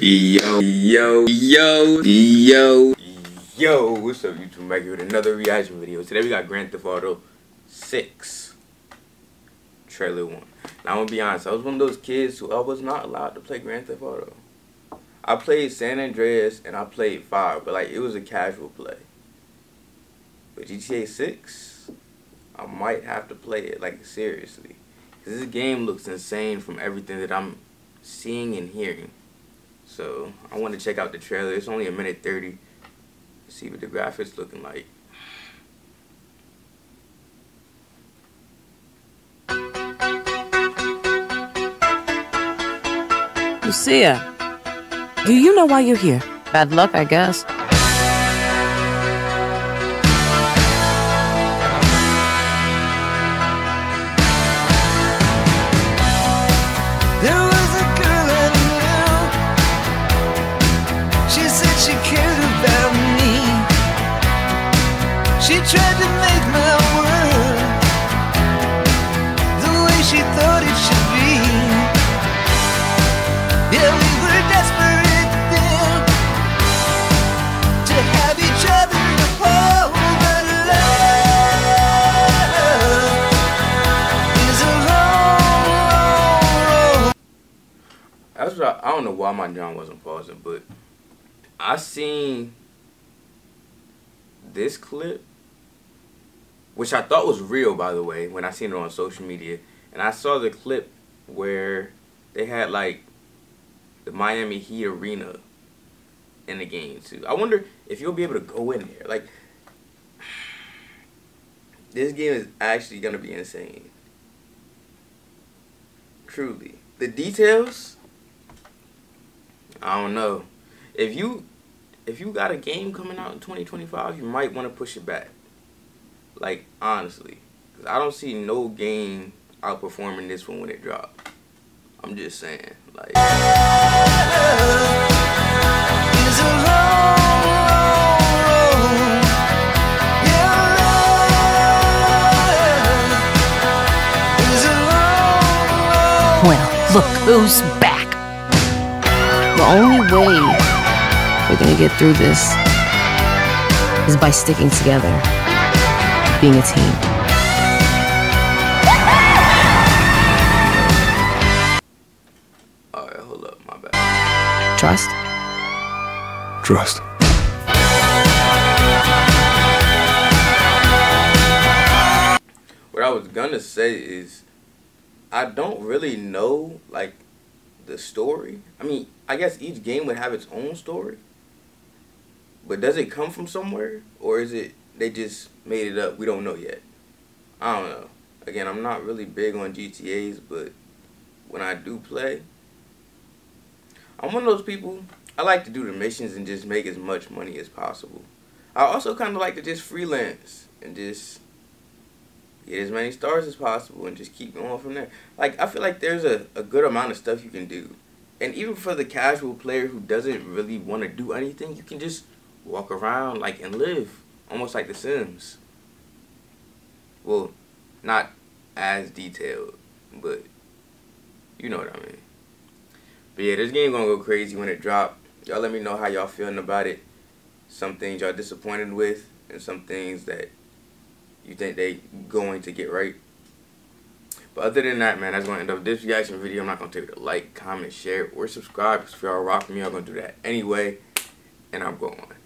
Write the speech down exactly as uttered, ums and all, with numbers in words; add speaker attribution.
Speaker 1: Yo, yo, yo, yo, yo, what's up YouTube? Back here with another reaction video. Today we got Grand Theft Auto six Trailer one. Now I'm gonna be honest, I was one of those kids who I was not allowed to play Grand Theft Auto. I played San Andreas and I played five, but like it was a casual play. But G T A six, I might have to play it like seriously. Cause this game looks insane from everything that I'm seeing and hearing. So I want to check out the trailer. It's only a minute thirty. See what the graphics looking like.
Speaker 2: Lucia, do you know why you're here?
Speaker 3: Bad luck, I guess.
Speaker 4: There was a girl I knew. She said she cared about me. She tried to make my world the way she thought it should be. Yeah, we were desperate then to have each other to hold, but love is a long, long road.
Speaker 1: That's what I, I don't know why my John wasn't pausing, but I seen this clip, which I thought was real, by the way, when I seen it on social media, and I saw the clip where they had like the Miami Heat arena in the game too. I wonder if you'll be able to go in there. Like, this game is actually gonna be insane. Truly, the details, I don't know. If you if you got a game coming out in twenty twenty-five, you might want to push it back. Like, honestly, because I don't see no game outperforming this one when it drops. I'm just saying, like.
Speaker 3: Well, look who's back. The only way we're gonna get through this is by sticking together, being a team.
Speaker 1: Alright, hold up, my bad.
Speaker 3: Trust?
Speaker 5: Trust.
Speaker 1: What I was gonna say is, I don't really know, like, the story. I mean, I guess each game would have its own story. But does it come from somewhere? Or is it they just made it up? We don't know yet. I don't know. Again, I'm not really big on G T As, but when I do play, I'm one of those people, I like to do the missions and just make as much money as possible. I also kind of like to just freelance and just get as many stars as possible and just keep going from there. Like, I feel like there's a, a good amount of stuff you can do. And even for the casual player who doesn't really want to do anything, you can just walk around like and live. Almost like The Sims. Well, not as detailed, but you know what I mean. But yeah, this game gonna go crazy when it drop. Y'all let me know how y'all feeling about it. Some things y'all disappointed with, and some things that you think they going to get right. But other than that, man, that's going to end up this reaction video. I'm not going to tell you to like, comment, share, or subscribe. Because if y'all rock with me, I'm going to do that anyway. And I'm going.